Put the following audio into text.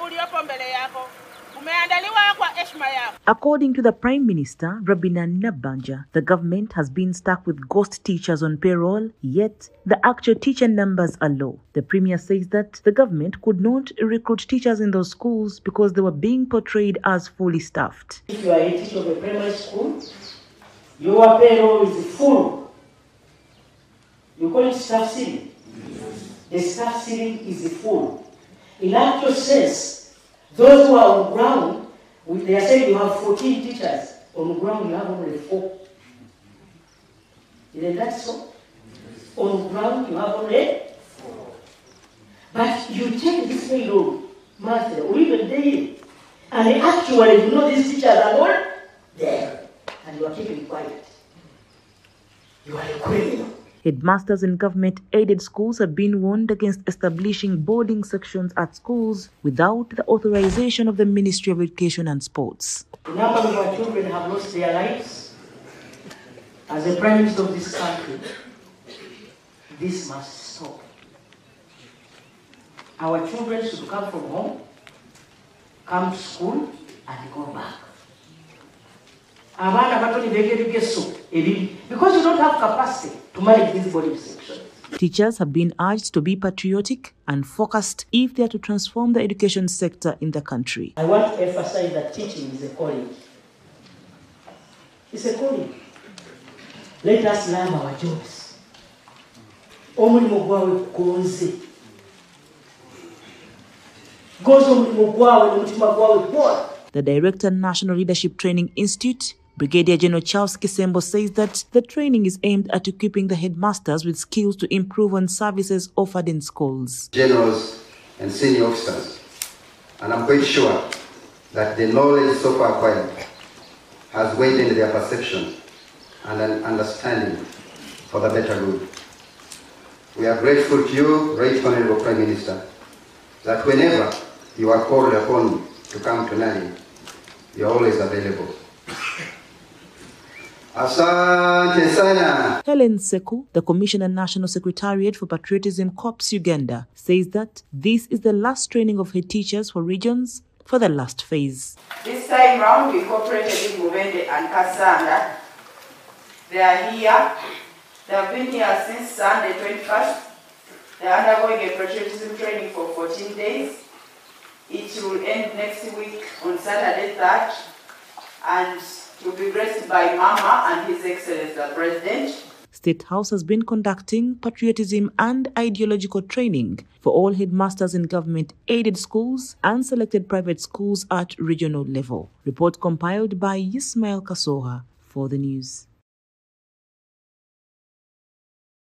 According to the Prime Minister, Rabina Nabanja, the government has been stuck with ghost teachers on payroll, yet the actual teacher numbers are low. The Premier says that the government could not recruit teachers in those schools because they were being portrayed as fully staffed. If you are a teacher of a primary school, your payroll is full. You call it staff ceiling. The staff ceiling is full. In actual sense, those who are on ground, they are saying you have 14 teachers. On ground, you have only 4. Isn't that so? On ground, you have only 4. But you take this payroll monthly or even daily, and actually, these teachers are not there, and you are keeping quiet. You are a criminal. Headmasters in government-aided schools have been warned against establishing boarding sections at schools without the authorization of the Ministry of Education and Sports. A number of our children have lost their lives. As the Prime Minister of this country, this must stop. Our children should come from home, come to school, and go back. Because you don't have capacity to manage these boarding sections. Teachers have been urged to be patriotic and focused if they are to transform the education sector in the country. I want to emphasize that teaching is a calling. It's a calling. Let us learn our jobs. The Director, National Leadership Training Institute, Brigadier General Charles Kisembo, says that the training is aimed at equipping the headmasters with skills to improve on services offered in schools. Generals and senior officers, and I'm quite sure that the knowledge so far acquired has weighed in their perception and an understanding for the better good. We are grateful to you, Right Honorable Prime Minister, that whenever you are called upon to come to Nali, you are always available. Asante sana. Helen Seku, the Commissioner National Secretariat for Patriotism Corps Uganda, says that this is the last training of head teachers for regions for the last phase. This time round, we cooperated with Mubende and Kasanda. They are here. They have been here since Sunday 21st. They are undergoing a patriotism training for 14 days. It will end next week on Saturday 3rd. And to be graced by Mama and His Excellency the President. State House has been conducting patriotism and ideological training for all headmasters in government-aided schools and selected private schools at regional level. Report compiled by Ismail Kasoha for the news.